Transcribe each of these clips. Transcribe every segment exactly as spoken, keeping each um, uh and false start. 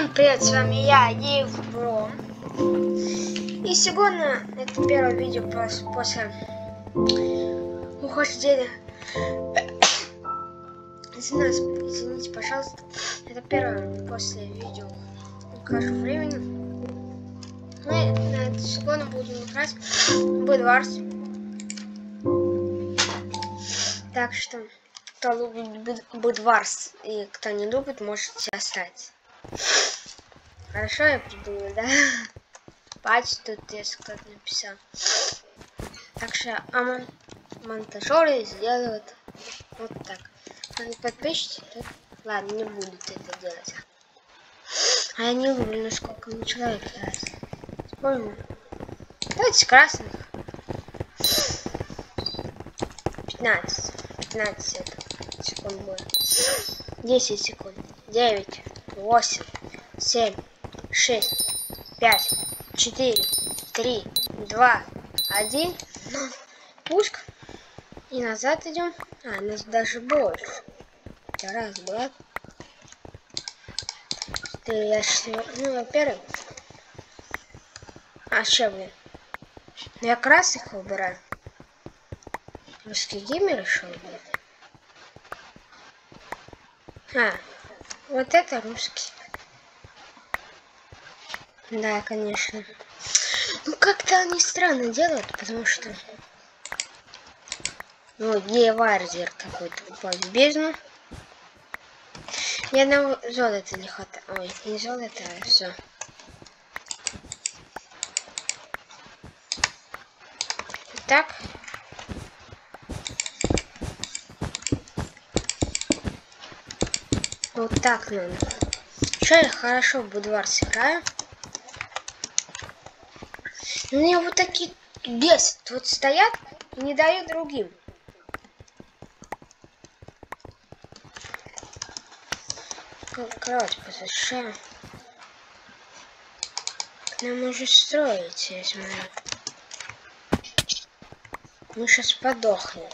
Всем привет, с вами я, Евро. И сегодня это первое видео после ухождения. Извиняюсь, извините, пожалуйста. Это первое после видео ухожу времени. Мы на это сегодня будем играть в Bedwars. Так что, кто любит Bedwars и кто не любит, можете оставить. Хорошо я придумал, да? Патч тут, если кто-то написал. Так что а монтажеры сделают вот так. А не подпишите, то ладно, не будут это делать. А я не люблю, насколько мне человек нравится. Вспомню. Давайте красных. пятнадцать. пятнадцать это секунд будет. десять секунд. девять. восемь. семь. шесть. пять. четыре. три. два. один. Пушка. И назад идем. А, нас даже больше. Раз, два. Четыре, я считаю. Ну, во-первых. А что, блин? Я красных выбираю. Русский геймер решил, блин. А, вот это русский. Да, конечно. Ну, как-то они странно делают, потому что... Ну, гейвардер какой-то упал в бездну. Ни одного золота не хватает. Ой, не золото, а все. Так. Вот так надо. Что я хорошо в Bedwars играю. Мне вот такие бесят. Вот стоят и не дают другим. Кровать посушаем. Нам уже строить, я смотрю. Мы сейчас подохнем.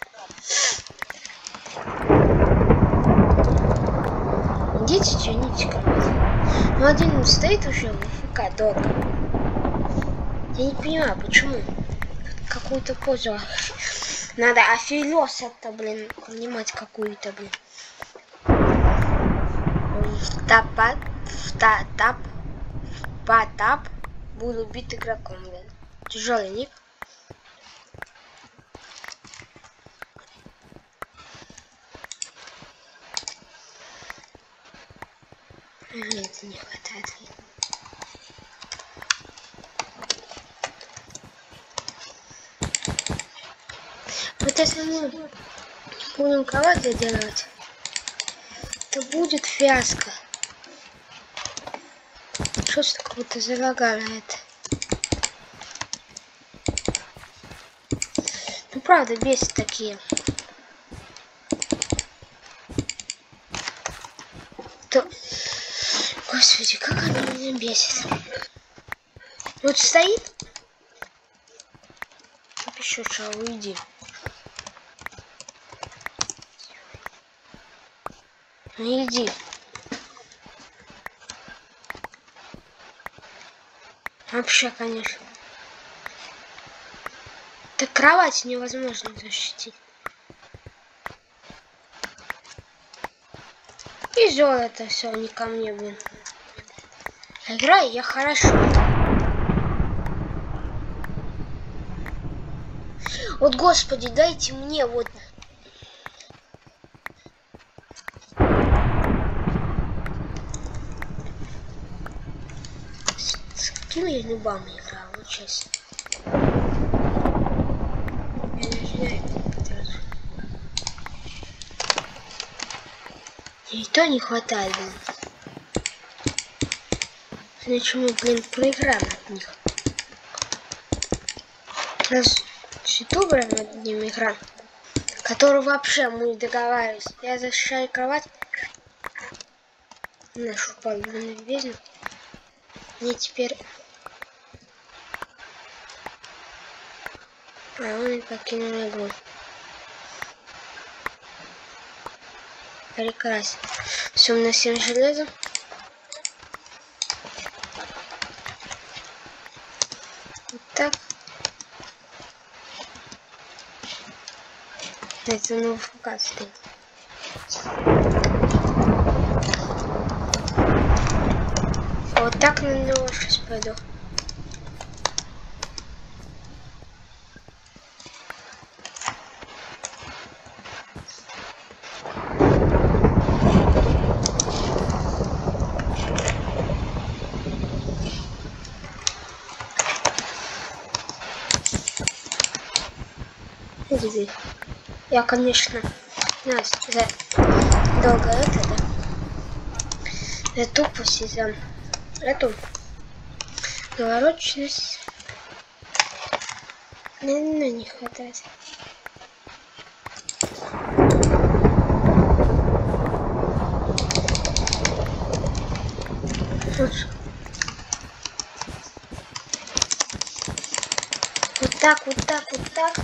Идите, тяните кровать. Ну, один стоит уже в ФК долго. Я не понимаю, почему. Какую-то позу. Надо афилёс это, блин, понимать какую-то, блин. Тапа, та, тап, па, тап. Буду бить игроком, блин. Тяжелый ник. Нет, не хватает. Вот если мы будем кровать заделывать, то будет фиаско. Что-то как-то залагало это. Ну правда, бесит такие. То... Господи, как она меня бесит. Вот стоит. Еще что, уйди. Ну иди. Вообще, конечно. Так кровать невозможно защитить. И золото все не ко мне, блин. Играю я хорошо. Вот, господи, дайте мне вот... С какими я нубами играю? Вот сейчас. Я не знаю, как и то не хватает, блин. Значит, мы, блин, проиграем от них. Раз с ютубером над ним играем, который вообще мы не договаривались. Я защищаю кровать. Наш упал, блин, в бездну. Мне теперь... А он покинул игру. Прекрасно. Все, у нас семь железа. Это ну фугас стоит. Вот так на него сейчас пойду. Я, конечно, нас за долго это, да? За тупость и за эту навороченность. Наверное, не хватает. Вот так, вот так, вот так.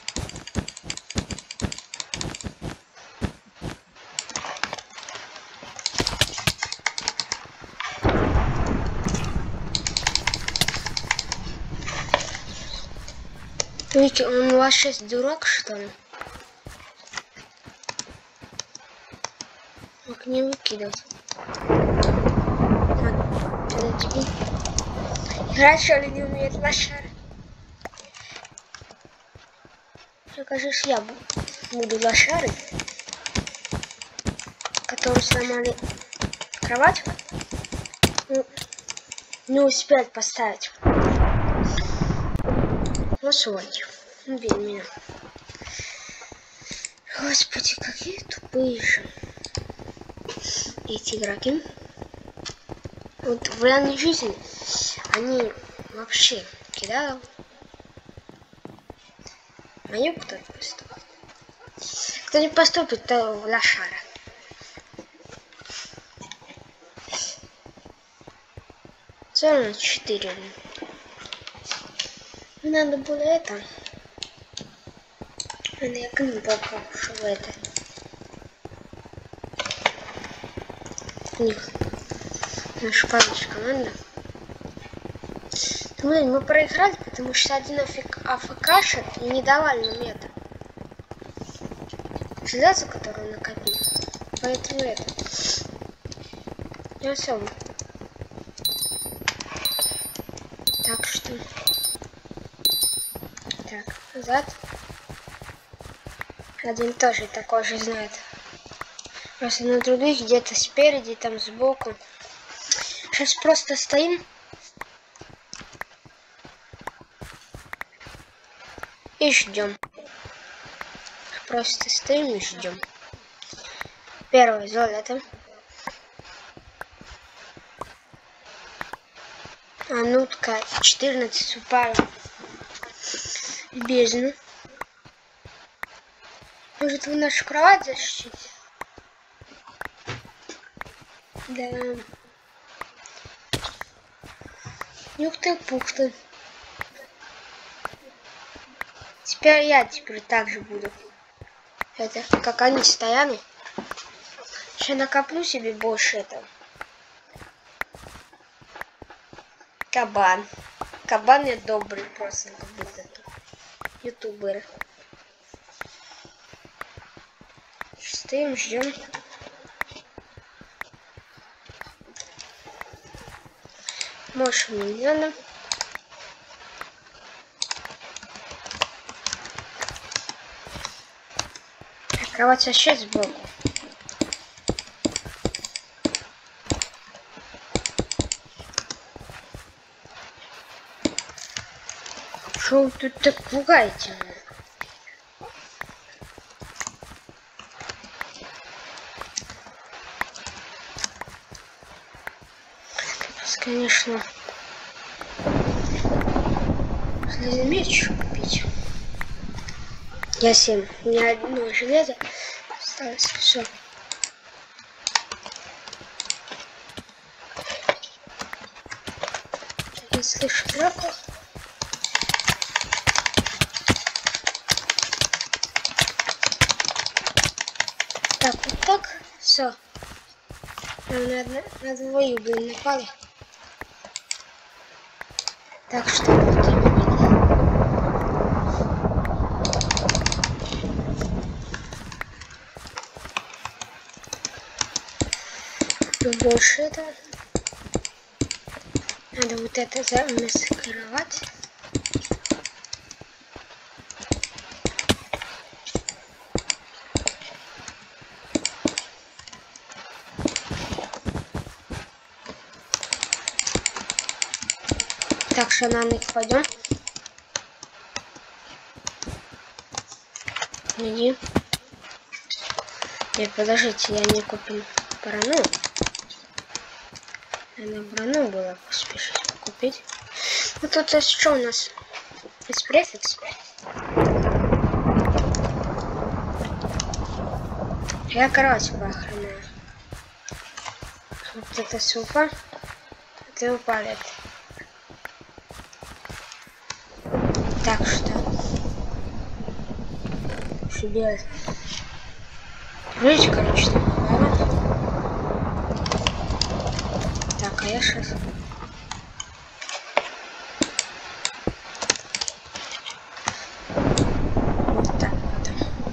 Видите, он у вас сейчас дурак, что ли? Мог не выкидывать. Вот, подожди. Играть, что ли, не умеет лошара? Мне кажется, я буду лошарой, который сломали кровать. Ну, не успеют поставить. Господи, убей меня. Господи, какие тупые же эти игроки. Вот в реальной жизни они вообще кидают. А не кто-то поступит. Кто не поступит, то лошара. сорок четыре. Надо было это. Надо я книгу покажу это. Книга. Наша палочка, ладно? Блин, мы проиграли, потому что один АФКшит и не давали нам это. Железо, которое накопил. Поэтому это. Не особо. Так что. Так, назад. Один тоже такой же знает. Просто на других где-то спереди, там сбоку. Сейчас просто стоим. И ждем. Просто стоим и ждем. Первое золото. Анутка четырнадцать упала в бездну. Может, вы нашу кровать защитите? Да. Ух ты, пух ты. Теперь я теперь так же буду. Это, как они стояли. Сейчас накоплю себе больше этого. Кабан. Кабан я добрый просто, как будто ютубер. Стоим, ждем. Может, мне не надо. Кровать вообще сбоку. Что вы тут так пугаете меня? Конечно, железный меч купить. Я семь. У меня одно железо осталось. Все. Я слышу драку. Так, вот так. Все. На, на, на двою, блин, напали. Так что вот больше этого. Надо вот это замаскировать. Так что на них пойдем. Иди. Нет, подождите, я не купил брону. Надо брону было поспешить купить. Вот тут есть что у нас? Из префикс. Я, короче, поохраняю. Вот это супа. Это упалит. Так что. Что делать? Видите, короче, там добавим. Так, а я сейчас. Вот так вот.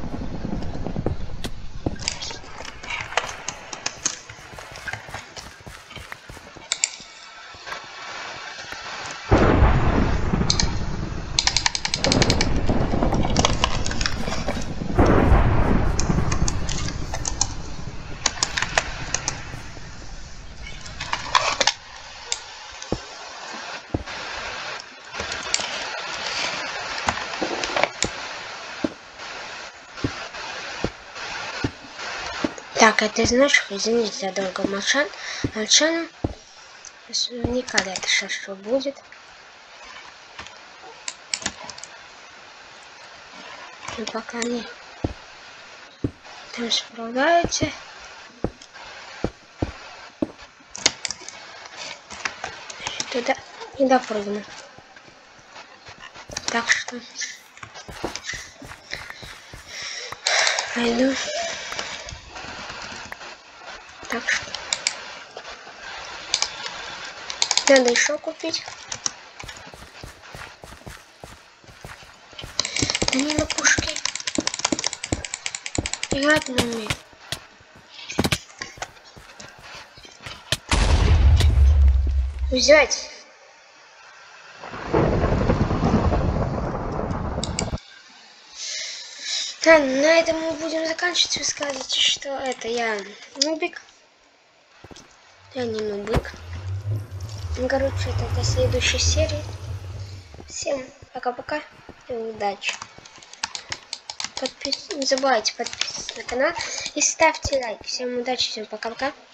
Так, это значит, извините за долго молчан, молчану. Никогда это сейчас что будет. Но пока они там справляются. Туда не допрыгну. Так что пойду. Так что надо еще купить. Они на пушке играть не умеют. Взять. Да, на этом мы будем заканчивать. Вы скажете, что это я нубик. Я не нубик. Короче, это до следующей серии. Всем пока-пока и удачи. Подпис... Не забывайте подписываться на канал и ставьте лайк. Всем удачи, всем пока-пока.